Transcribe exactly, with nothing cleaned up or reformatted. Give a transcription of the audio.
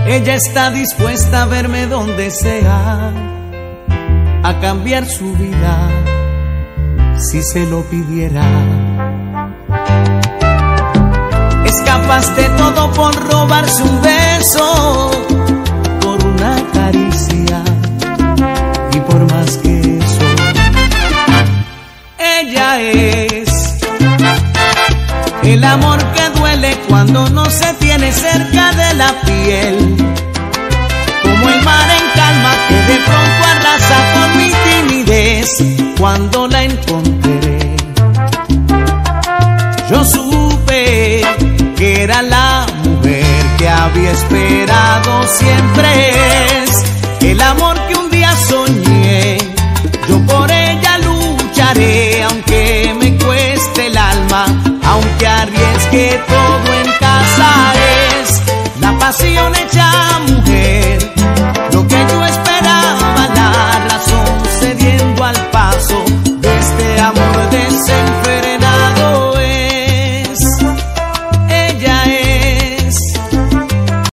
Ella está dispuesta a verme donde sea, a cambiar su vida si se lo pidiera. Es capaz de todo por robarse un beso, por una caricia y por más que eso. Ella es el amor que duele cuando no se tiene cerca de la piel, como el mar en calma que de pronto arrasa con mi timidez. Cuando la encontré, yo supe que era la mujer que había esperado. Siempre es el amor que un día soñé, yo por ella lucharé, aunque me cueste el alma, aunque arriesgue todo en casa. Es la pasión hecha mujer, lo que yo espero